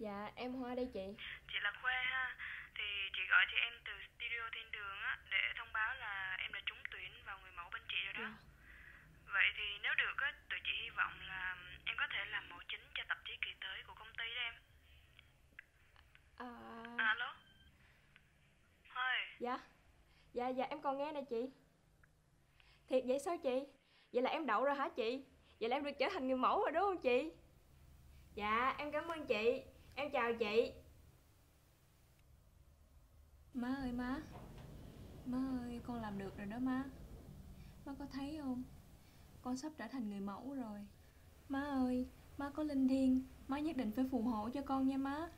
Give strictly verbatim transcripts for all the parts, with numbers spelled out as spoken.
Dạ em Hoa đây chị. Chị là Khuê ha. Thì chị gọi cho em từ studio Thiên Đường á, để thông báo là em đã trúng tuyển vào người mẫu bên chị rồi đó. Dạ. Vậy thì nếu được á, tụi chị hy vọng là em có thể làm mẫu chính cho tạp chí kỳ tới của công ty đó em. À, À, alo. Thôi. dạ. Dạ dạ em còn nghe nè chị. Thiệt vậy sao chị? Vậy là em đậu rồi hả chị? Vậy là em được trở thành người mẫu rồi đúng không chị? Dạ em cảm ơn chị. Em chào chị. Má ơi má, má ơi con làm được rồi đó má. Má có thấy không? Con sắp trở thành người mẫu rồi. Má ơi, má có linh thiêng, má nhất định phải phù hộ cho con nha má.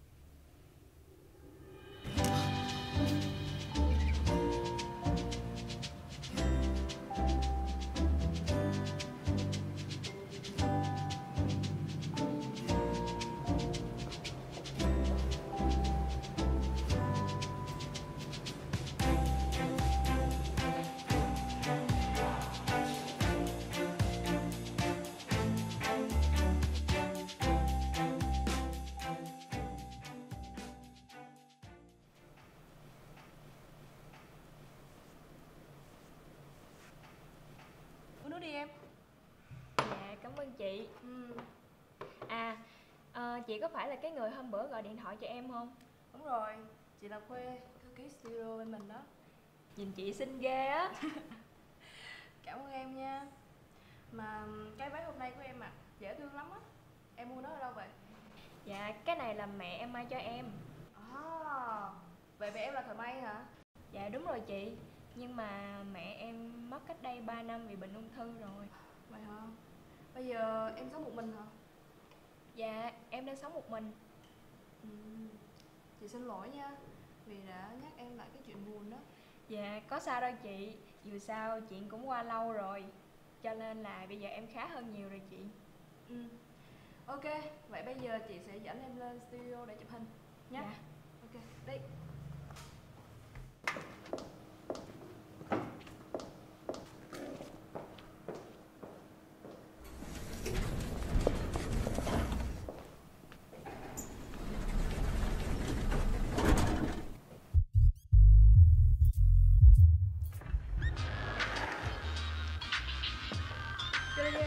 Uống nước đi em. Dạ cảm ơn chị. Ừ, À, ờ, chị có phải là cái người hôm bữa gọi điện thoại cho em không? đúng rồi, chị là Khuê, thư ký studio bên mình đó. Nhìn chị xinh ghê á. Cảm ơn em nha. Mà cái váy hôm nay của em mặc dễ thương lắm á. Em mua nó ở đâu vậy? Dạ cái này là mẹ em may cho em. À, vậy mẹ em là thợ may hả? Dạ đúng rồi chị. Nhưng mà mẹ em mất cách đây ba năm vì bệnh ung thư rồi. Vậy hả? Bây giờ em sống một mình hả? Dạ em đang sống một mình. Ừ. Chị xin lỗi nha, vì đã nhắc em lại cái chuyện buồn đó. Dạ có sao đâu chị. Dù sao chuyện cũng qua lâu rồi, cho nên là bây giờ em khá hơn nhiều rồi chị. Ừ. Ok, vậy bây giờ chị sẽ dẫn em lên studio để chụp hình nhé. Dạ. Ok, đi. Chơi đi em.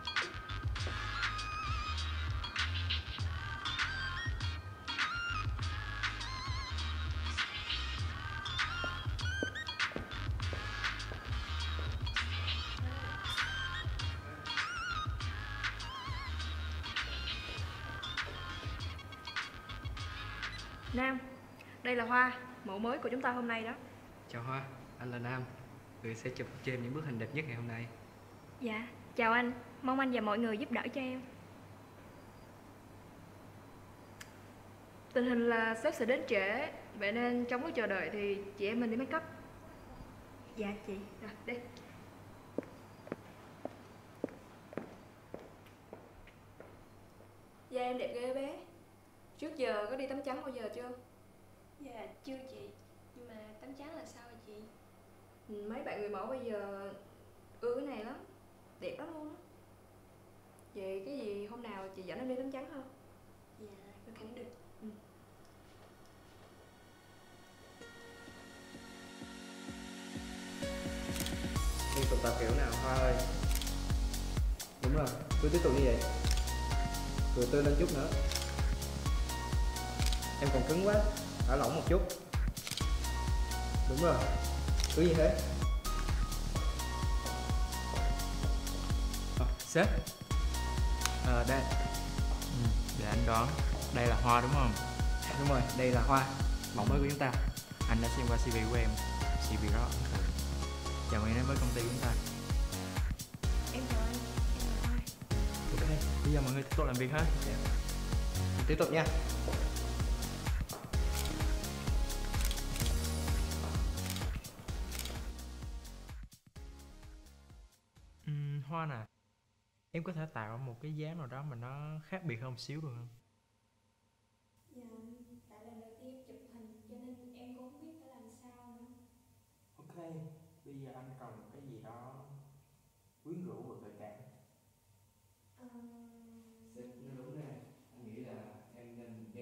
Nam, đây là Hoa, mẫu mới của chúng ta hôm nay đó. Chào Hoa, anh là Nam, người sẽ chụp cho em những bức hình đẹp nhất ngày hôm nay. Dạ chào anh, mong anh và mọi người giúp đỡ cho em. Tình hình là sếp sẽ đến trễ, vậy nên trong lúc chờ đợi thì chị em mình đi make up. Dạ chị. Rồi, đi. Da em đẹp ghê bé. Trước giờ có đi tắm trắng bao giờ chưa? Dạ chưa chị. Nhưng mà tấm trắng là sao hả chị? Ừ, mấy bạn người mẫu bây giờ ưa cái này lắm, đẹp lắm luôn á. Vậy cái gì hôm nào chị dẫn em đi tắm trắng không? Dạ Ok, được. Ừ. Liên tục tập kiểu nào Hoa ơi? Đúng rồi, cứ tiếp tục như vậy. Từ từ lên chút nữa. Em còn cứng quá, thả lỏng một chút. Đúng rồi, cứ như thế. À, sếp. À, đây. Ừ, để anh đoán, đây là Hoa đúng không? Đúng rồi, đây là Hoa, mẫu mới của chúng ta. Anh đã xem qua xê vê của em, xê vê rất ấn tượng. Chào mừng em đến với công ty của chúng ta. em chào anh, em là Hoa. Ok, bây giờ mọi người tiếp tục làm việc ha. Tiếp tục nha. Ừm, Hoa nè, em có thể tạo một cái dáng nào đó mà nó khác biệt hơn một xíu được không? Dạ tại lần đầu tiên chụp hình cho nên em cũng không biết phải làm sao nữa. Ok, bây giờ anh cần một cái gì đó quyến rũ và gợi cảm. Ờ... Sếp nói đúng nè, anh nghĩ là em nên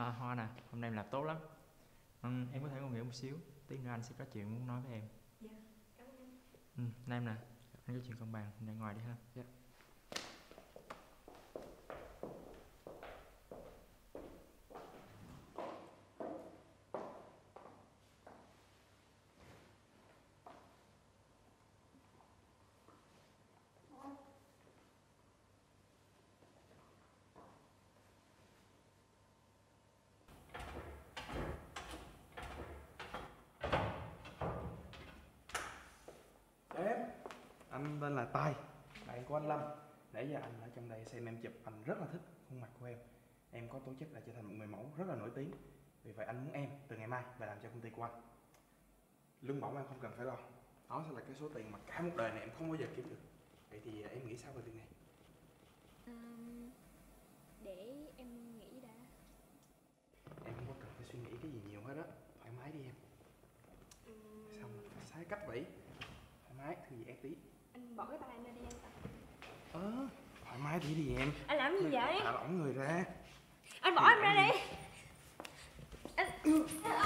À, Hoa nè, hôm nay em làm tốt lắm. Ừ, em có thể ngồi nghỉ một xíu, tí nữa anh sẽ có chuyện muốn nói với em. Dạ, cảm ơn anh. Ừ, Nam nè, anh có chuyện công bàn, ra ngoài đi ha. Dạ. Sếp, anh tên là Tài, bạn của anh Lâm. Nãy giờ anh ở trong đây xem em chụp, anh rất là thích khuôn mặt của em. Em có tố chất để trở thành một người mẫu rất là nổi tiếng. Vì vậy anh muốn em từ ngày mai về làm cho công ty của anh. Lương bổng em không cần phải lo, đó sẽ là cái số tiền mà cả một đời này em không bao giờ kiếm được. Vậy thì em nghĩ sao về việc này? Um, để em nghĩ đã. Em không có cần phải suy nghĩ cái gì nhiều hết á, thoải mái đi em. Um, Sao mà phải sai cách vậy? Thoải mái, thư giãn tí. anh bỏ cái tay anh ra đi anh. Ờ, thoải mái tí đi em. Anh làm gì vậy? Thả lỏng người ra. Anh bỏ em ra đi. Anh